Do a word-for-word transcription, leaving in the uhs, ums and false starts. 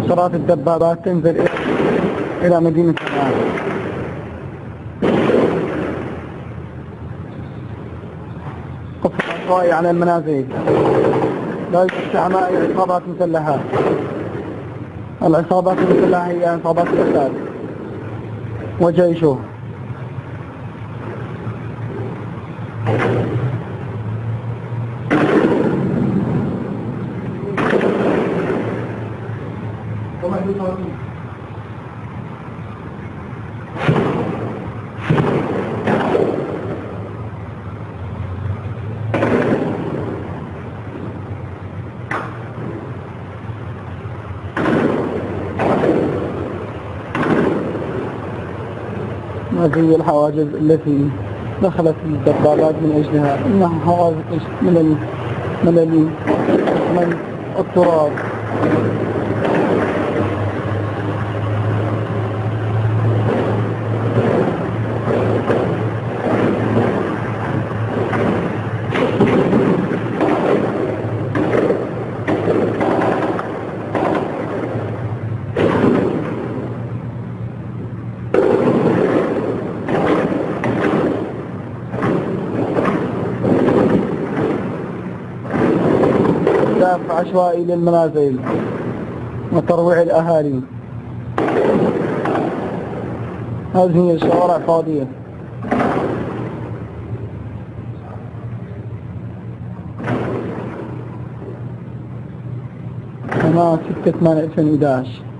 عشرات الدبابات تنزل إلى مدينة هما. قصف عشوائي على المنازل. لا يفتح أي عصابات مسلحة. العصابات المسلحة هي عصابات الأسد وجيشه. هذه الحواجز التي دخلت الدبابات من أجلها، إنها حواجز من من من التراب. دفع عشوائي للمنازل وترويع الأهالي. هذه هي الشوارع فاضية. هنا ستة ثمانية ألفين وإحدى عشر.